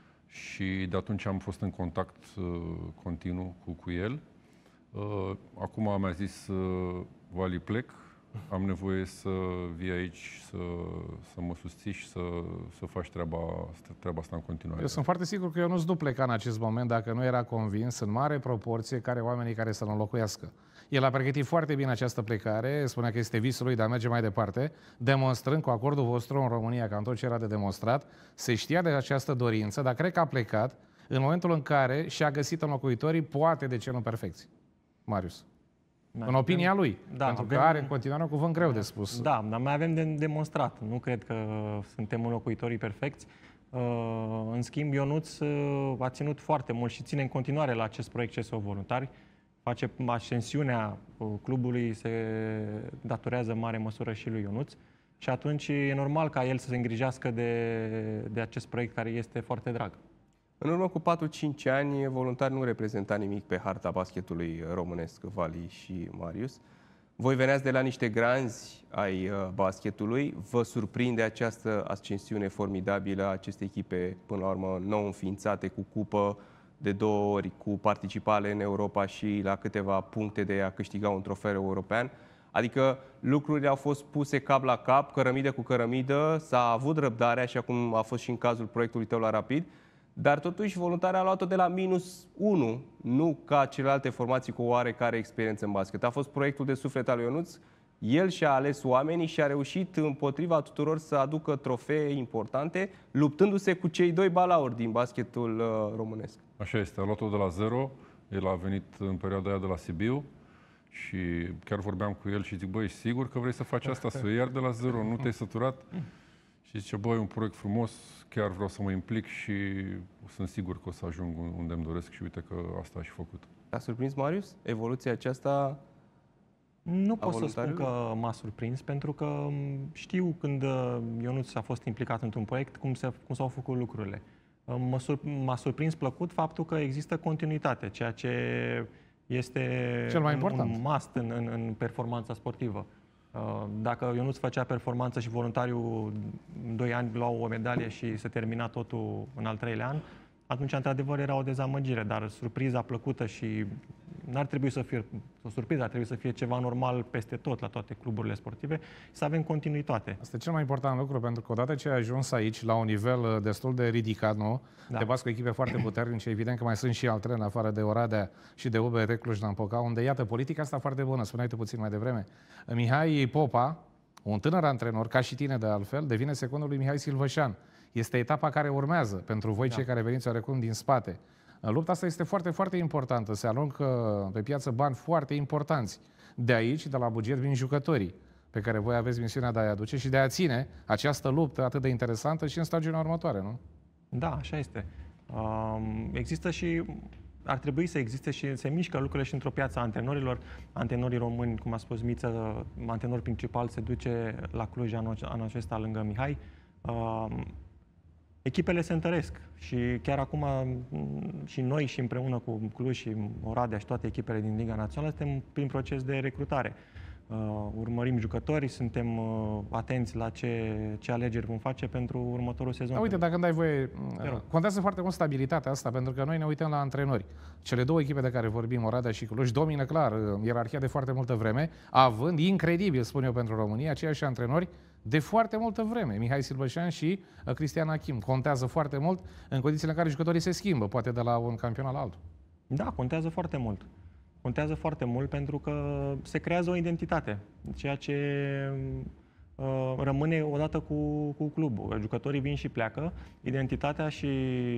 Și de atunci am fost în contact uh, continuu cu, cu el. Uh, acum mi-a zis, uh, Vali, plec, am nevoie să vii aici, să, să mă susții și să, să faci treaba, treaba asta în continuare. Eu sunt foarte sigur că eu nu-ți pleca în acest moment dacă nu era convins în mare proporție care oamenii care să-l înlocuiască. El a pregătit foarte bine această plecare, spunea că este visul lui de a merge mai departe, demonstrând cu acordul vostru în România, că în tot ce era de demonstrat, se știa de această dorință, dar cred că a plecat în momentul în care și-a găsit înlocuitorii, poate de ce nu perfecți. Marius. Da, în opinia lui, da, pentru avem, că are în continuare un cuvânt greu de spus. Da, dar mai avem de demonstrat. Nu cred că suntem înlocuitorii perfecți. În schimb, Ionuț a ținut foarte mult și ține în continuare la acest proiect C S O Voluntari. Face ascensiunea clubului, se datorează în mare măsură și lui Ionuț. Și atunci e normal ca el să se îngrijească de, de acest proiect care este foarte drag. În urmă cu patru cinci ani, Voluntari nu reprezenta nimic pe harta basketului românesc, Vali și Marius. Voi veneați de la niște granzi ai basketului. Vă surprinde această ascensiune formidabilă a acestei echipe, până la urmă nou înființate, cu cupă de două ori, cu participare în Europa și la câteva puncte de a câștiga un trofeu european. Adică lucrurile au fost puse cap la cap, cărămidă cu cărămidă, s-a avut răbdare, așa cum a fost și în cazul proiectului tău la Rapid, dar totuși Voluntari a luat-o de la minus unu, nu ca celelalte formații cu oarecare experiență în basket. A fost proiectul de suflet al lui Ionuț, el și-a ales oamenii și a reușit împotriva tuturor să aducă trofee importante, luptându-se cu cei doi balauri din basketul uh, românesc. Așa este, a luat-o de la zero, el a venit în perioada aia de la Sibiu și chiar vorbeam cu el și zic, băi, sigur că vrei să faci asta, să iar de la zero, nu te-ai săturat? Și zice, băi, un proiect frumos, chiar vreau să mă implic și sunt sigur că o să ajung unde îmi doresc și uite că asta a și făcut. Te-a surprins, Marius, evoluția aceasta? Nu pot să spun că m-a surprins, pentru că știu când Ionuț a fost implicat într-un proiect, cum, se, cum s-au făcut lucrurile. M-a, sur, m-a surprins plăcut faptul că există continuitate, ceea ce este cel mai un, important. un must în, în, în performanța sportivă. Dacă Ionuț făcea performanță și Voluntariul în doi ani luau o medalie și se termina totul în al treilea an, atunci, într-adevăr, era o dezamăgire, dar surpriza plăcută și n-ar trebui să fie o surpriză, ar trebui să fie ceva normal peste tot, la toate cluburile sportive, și să avem continuitate. Asta e cel mai important lucru, pentru că odată ce ai ajuns aici, la un nivel destul de ridicat, nu? Da. Te bați cu echipe foarte puternice, evident că mai sunt și altele, în afară de Oradea și de U B R Cluj-Napoca, unde, iată, politica asta foarte bună, spuneai tu puțin mai devreme. Mihai Popa, un tânăr antrenor, ca și tine de altfel, devine secundul lui Mihai Silvășan. Este etapa care urmează pentru voi, da. Cei care veniți oarecum din spate. Lupta asta este foarte, foarte importantă. Se aruncă pe piață bani foarte importanți. De aici, de la buget, vin jucătorii pe care voi aveți misiunea de a-i aduce și de a ține această luptă atât de interesantă și în stagiunea următoare, nu? Da, așa este. Um, există și, ar trebui să existe și se mișcă lucrurile și într-o piață a antrenorilor. Antrenorii români, cum a spus Miță, antrenor principal se duce la Cluj anul, anul acesta lângă Mihai. Um, echipele se întăresc și chiar acum și noi și împreună cu Cluj și Oradea și toate echipele din Liga Națională suntem prin proces de recrutare. Uh, urmărim jucătorii, suntem uh, atenți la ce, ce alegeri vom face pentru următorul sezon. Da, uite, dacă îmi dai voie, contează foarte mult stabilitatea asta, pentru că noi ne uităm la antrenori. Cele două echipe de care vorbim, Oradea și Cluj, domină clar ierarhia de foarte multă vreme, având, incredibil, spun eu, pentru România, aceiași antrenori de foarte multă vreme. Mihai Silvășan și Cristian Achim. Contează foarte mult în condițiile în care jucătorii se schimbă, poate de la un campionat la altul. Da, contează foarte mult. Contează foarte mult pentru că se creează o identitate, ceea ce uh, rămâne odată cu, cu clubul. Jucătorii vin și pleacă, identitatea și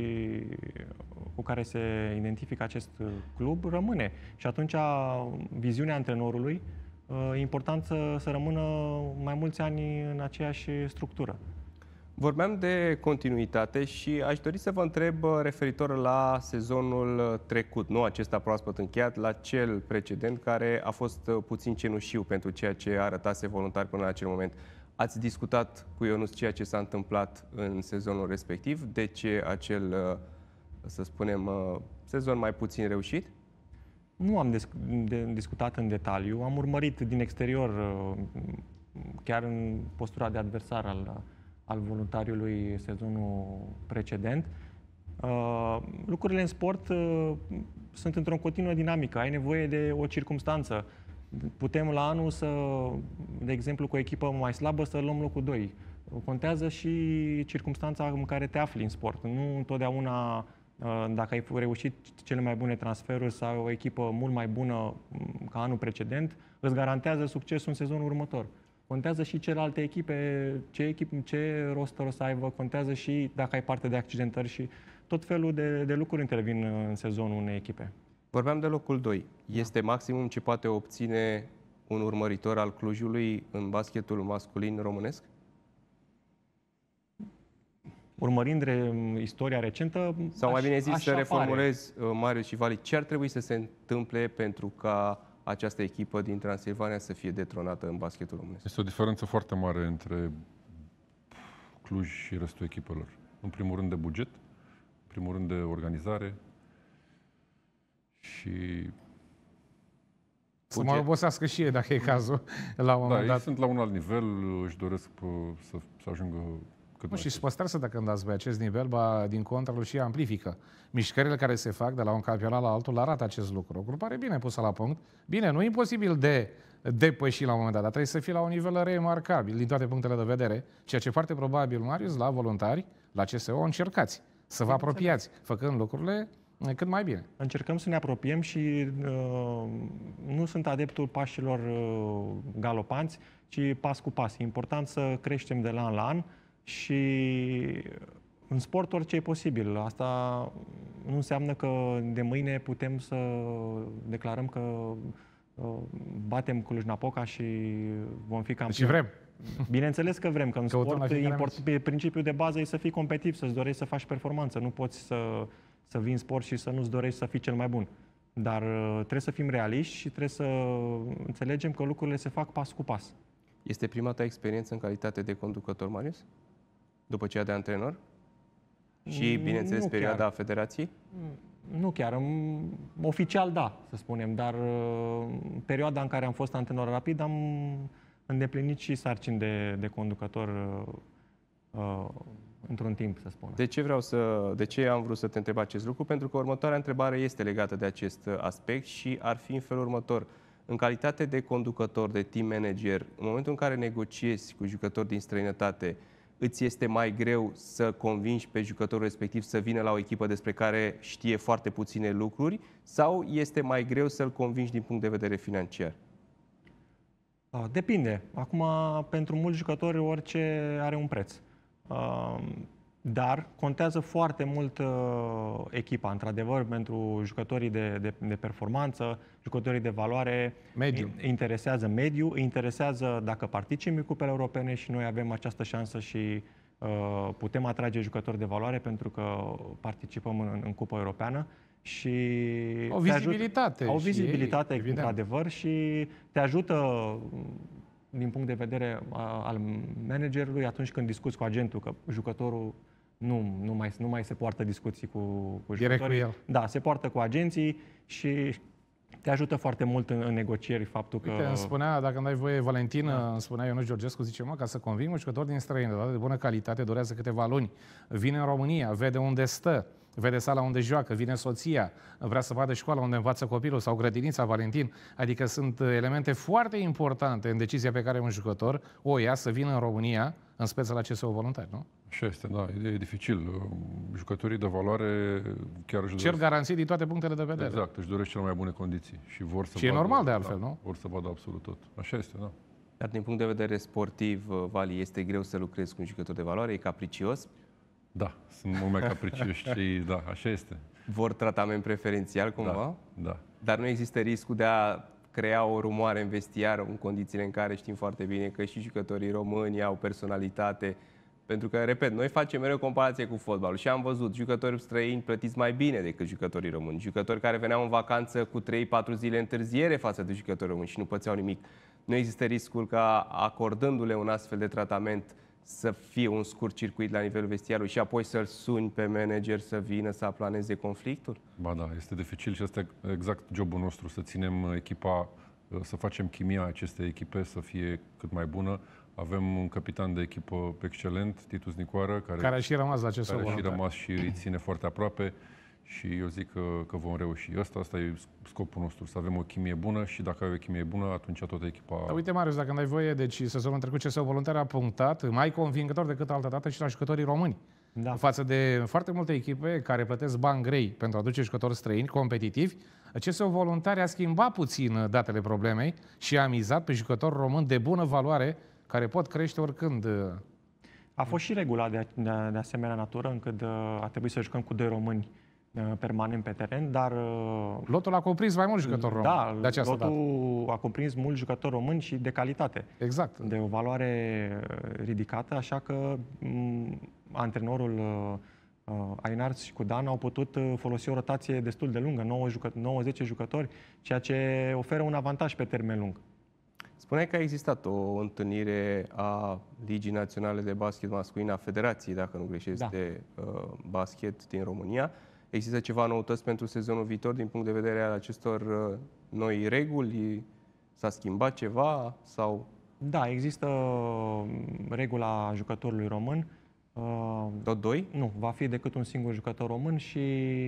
cu care se identifică acest club rămâne. Și atunci viziunea antrenorului e important să, să rămână mai mulți ani în aceeași structură. Vorbeam de continuitate și aș dori să vă întreb referitor la sezonul trecut, nu acesta proaspăt încheiat, la cel precedent care a fost puțin cenușiu pentru ceea ce arătase voluntar până în acel moment. Ați discutat cu Ionuț ceea ce s-a întâmplat în sezonul respectiv? De ce acel, să spunem, sezon mai puțin reușit? Nu am discutat în detaliu, am urmărit din exterior, chiar în postura de adversar al al voluntariului sezonul precedent. Uh, lucrurile în sport uh, sunt într-o continuă dinamică. Ai nevoie de o circumstanță. Putem la anul să, de exemplu, cu o echipă mai slabă să luăm locul doi. Contează și circumstanța în care te afli în sport. Nu întotdeauna, uh, dacă ai reușit cele mai bune transferuri sau o echipă mult mai bună ca anul precedent, îți garantează succesul în sezonul următor. Contează și celelalte echipe, ce, echip, ce roster o să aibă, contează și dacă ai parte de accidentări și tot felul de, de lucruri intervin în sezonul unei echipe. Vorbeam de locul doi. Este maximum ce poate obține un urmăritor al Clujului în basketul masculin românesc? Urmărind re, istoria recentă, sau mai bine zis, să reformulez, pare. Marius și Vali, ce ar trebui să se întâmple pentru ca această echipă din Transilvania să fie detronată în basketul românesc? Este o diferență foarte mare între Cluj și restul echipelor. În primul rând de buget, în primul rând de organizare și... Să mă obosească și ei, dacă e cazul, la un moment da, dat. ei sunt la un alt nivel, își doresc să, să ajungă cât nu, mai și se păstrează dacă îndați pe acest nivel, ba, din contră, îl și amplifică. Mișcările care se fac de la un campionat la altul arată acest lucru. O grupare bine pusă la punct. Bine, nu e imposibil de depăși la un moment dat, dar trebuie să fie la un nivel remarcabil din toate punctele de vedere, ceea ce foarte probabil, Marius, la voluntari, la C S O, încercați să vă apropiați, făcând lucrurile cât mai bine. Încercăm să ne apropiem și uh, nu sunt adeptul pașilor uh, galopanți, ci pas cu pas. E important să creștem de la an la an și în sport orice e posibil. Asta nu înseamnă că de mâine putem să declarăm că uh, batem Cluj-Napoca și vom fi campioni. Și vrem. Bineînțeles că vrem, că în Căutăm sport import, principiul de bază e să fii competitiv, să-ți dorești să faci performanță. Nu poți să, să vii în sport și să nu-ți dorești să fii cel mai bun. Dar uh, trebuie să fim realiști și trebuie să înțelegem că lucrurile se fac pas cu pas. Este prima ta experiență în calitate de conducător, Marius? După ceea de antrenor? Și, bineînțeles, nu perioada chiar. Federației? Nu chiar. Oficial, da, să spunem. Dar în perioada în care am fost antrenor rapid, am îndeplinit și sarcini de, de conducător uh, într-un timp, să spunem. De ce vreau să, de ce am vrut să te întreb acest lucru? Pentru că următoarea întrebare este legată de acest aspect și ar fi în felul următor. În calitate de conducător, de team manager, în momentul în care negociezi cu jucători din străinătate, îți este mai greu să convingi pe jucătorul respectiv să vină la o echipă despre care știe foarte puține lucruri sau este mai greu să-l convingi din punct de vedere financiar? Depinde. Acum, pentru mulți jucători, orice are un preț. Dar contează foarte mult uh, echipa, într-adevăr, pentru jucătorii de, de, de performanță, jucătorii de valoare. Mediu. Interesează mediu, interesează dacă participi în cupele europene și noi avem această șansă și uh, putem atrage jucători de valoare pentru că participăm în, în Cupa Europeană. Și o vizibilitate. Ajută, au vizibilitate, ei, într-adevăr, și te ajută din punct de vedere al managerului atunci când discuți cu agentul, că jucătorul nu, nu, mai, nu mai se poartă discuții cu, cu jucătorii. Cu el. Da, se poartă cu agenții și te ajută foarte mult în, în negocieri faptul că... Uite, îmi spunea, dacă îmi dai voie, Valentin, da. îmi spunea Ionuț Georgescu, zice, mă, ca să conving un jucător din străinătate de bună calitate, durează câteva luni. Vine în România, vede unde stă, vede sala unde joacă, vine soția, vrea să vadă școala unde învață copilul sau grădinița, Valentin. Adică sunt elemente foarte importante în decizia pe care un jucător o ia să vină în România, în speță la C S U voluntari, nu? Așa este, da, e dificil. Jucătorii de valoare chiar își cer doresc... garanții din toate punctele de vedere. Exact, își doresc cele mai bune condiții și vor să și e vadă, normal de altfel, da, nu? vor să vadă absolut tot. Așa este, da. Dar din punct de vedere sportiv, Vali, este greu să lucrezi cu un jucător de valoare? E capricios? Da, sunt mult mai capricioși și da, așa este. Vor tratament preferențial cumva? Da, da. Dar nu există riscul de a crea o rumoare în vestiar în condițiile în care știm foarte bine că și jucătorii români au personalitate. Pentru că, repet, noi facem mereu comparație cu fotbalul și am văzut jucători străini plătiți mai bine decât jucătorii români. Jucători care veneau în vacanță cu trei patru zile întârziere față de jucătorii români și nu pățeau nimic. Nu există riscul ca, acordându-le un astfel de tratament, să fie un scurt circuit la nivelul vestiarului și apoi să-l suni pe manager să vină să aplaneze conflictul? Ba da, este dificil și este exact jobul nostru, să ținem echipa, să facem chimia acestei echipe să fie cât mai bună. Avem un capitan de echipă excelent, Titus Nicoară, care, care a și rămas la C S U care și rămas și îi ține foarte aproape și eu zic că, că vom reuși. Asta, asta e scopul nostru, să avem o chimie bună și dacă ai o chimie bună, atunci toată echipa... Da, uite, Marius, dacă îmi dai voie, deci sezonul trecut C S U Voluntari a punctat mai convingător decât altă dată și la jucătorii români. Da. Față de foarte multe echipe care plătesc bani grei pentru a aduce jucători străini competitivi, C S U Voluntari a schimbat puțin datele problemei și a mizat pe jucători români de bună valoare care pot crește oricând. A fost și regula de, de, de asemenea natură, încât a trebuit să jucăm cu doi români permanent pe teren, dar... Lotul a cuprins mai mulți jucători români. Da, de această lotul dată. a cuprins mulți jucători români și de calitate. Exact. De o valoare ridicată, așa că m- antrenorul uh, Ainar și cu Dan au putut folosi o rotație destul de lungă, nouă zece jucători, ceea ce oferă un avantaj pe termen lung. Spuneai că a existat o întâlnire a Ligii Naționale de Basket Masculin, a Federației, dacă nu greșesc, da. de uh, basket din România. Există ceva noutăți pentru sezonul viitor din punct de vedere al acestor uh, noi reguli? S-a schimbat ceva? Sau... Da, există regula jucătorului român. Uh, Tot doi? Nu, va fi decât un singur jucător român și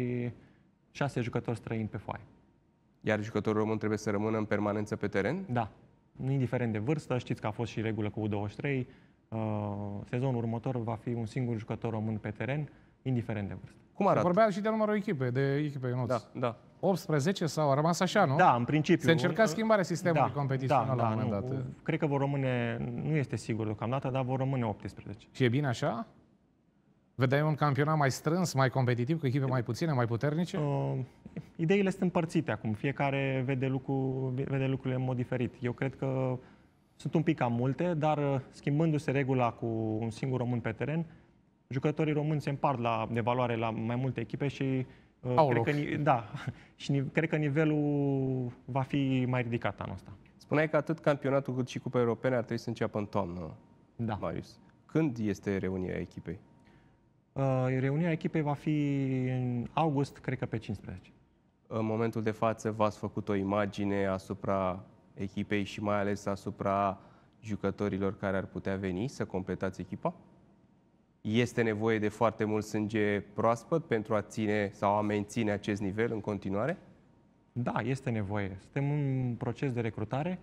șase jucători străini pe foaie. Iar jucătorul român trebuie să rămână în permanență pe teren? Da. Indiferent de vârstă, știți că a fost și regulă cu U douăzeci și trei, uh, sezonul următor va fi un singur jucător român pe teren, indiferent de vârstă. Cum arată? Se vorbea și de numărul echipe, de echipe, Ionuț. Da, da. optsprezece sau a rămas așa, nu? Da, în principiu. Se încerca schimbarea sistemului da, competițional da, la un da, moment nu, dat. Cred că vor rămâne, nu este sigur deocamdată, dar vor rămâne optsprezece. Și e bine așa? Vedeai un campionat mai strâns, mai competitiv, cu echipe mai puține, mai puternice? Uh, ideile sunt împărțite acum. Fiecare vede, lucru, vede lucrurile în mod diferit. Eu cred că sunt un pic cam multe, dar schimbându-se regula cu un singur român pe teren, jucătorii români se împart la, de valoare la mai multe echipe și, uh, cred, că, da, și cred că nivelul va fi mai ridicat anul ăsta. Spuneai că atât campionatul cât și Cupa Europene ar trebui să înceapă în toamnă, da. Marius. Când este reunirea echipei? Uh, reunirea echipei va fi în august, cred că pe cincisprezece. În momentul de față v-ați făcut o imagine asupra echipei și mai ales asupra jucătorilor care ar putea veni să completați echipa? este nevoie de foarte mult sânge proaspăt pentru a ține sau a menține acest nivel în continuare? Da, este nevoie. Suntem în proces de recrutare.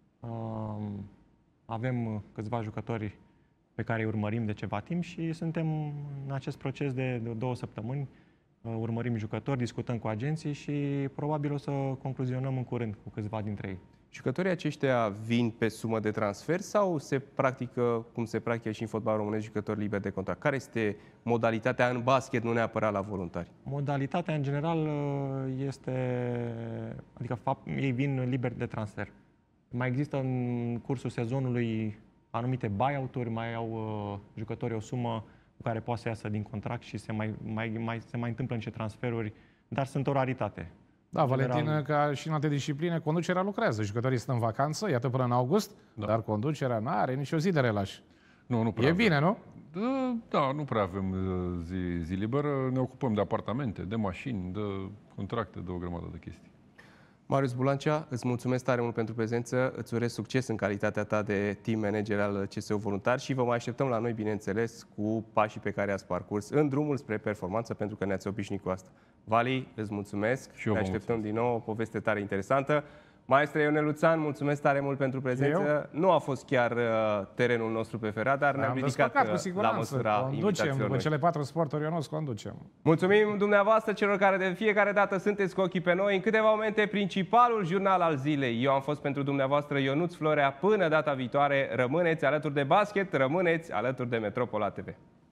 Avem câțiva jucători pe care îi urmărim de ceva timp și suntem în acest proces de două săptămâni. Urmărim jucători, discutăm cu agenții și probabil o să concluzionăm în curând cu câțiva dintre ei. Jucătorii aceștia vin pe sumă de transfer sau se practică, cum se practică și în fotbal românesc, jucători liberi de contract? Care este modalitatea în basket, nu neapărat la voluntari? Modalitatea, în general, este... Adică, fapt, ei vin liberi de transfer. Mai există în cursul sezonului anumite buyout-uri, mai au uh, jucători o sumă cu care poate să iasă din contract și se mai, mai, mai, se mai întâmplă niște transferuri, dar sunt o raritate. Da, Valentin, ca și în alte discipline, conducerea lucrează. Jucătorii sunt în vacanță, iată până în august, da. Dar conducerea nu are nicio zi de relaș. Nu, nu prea e avem. bine, nu? Da, da, nu prea avem zi, zi liberă. Ne ocupăm de apartamente, de mașini, de contracte, de o grămadă de chestii. Marius Bulancea, îți mulțumesc tare mult pentru prezență, îți urez succes în calitatea ta de team manager al C S U Voluntar și vă mai așteptăm la noi, bineînțeles, cu pașii pe care ați parcurs în drumul spre performanță, pentru că ne-ați obișnuit cu asta. Vali, îți mulțumesc, și eu ne așteptăm din nou, o poveste tare interesantă. Maestre Ionel Luțan, mulțumesc tare mult pentru prezență. Eu? Nu a fost chiar uh, terenul nostru preferat, dar ne-am ridicat uh, la măsura invitațiilor. După cele patru sporturi, Ionuț, conducem. Mulțumim dumneavoastră celor care de fiecare dată sunteți cu ochii pe noi. În câteva momente, principalul jurnal al zilei. Eu am fost pentru dumneavoastră Ionuț Florea. Până data viitoare, rămâneți alături de basket, rămâneți alături de Metropola T V.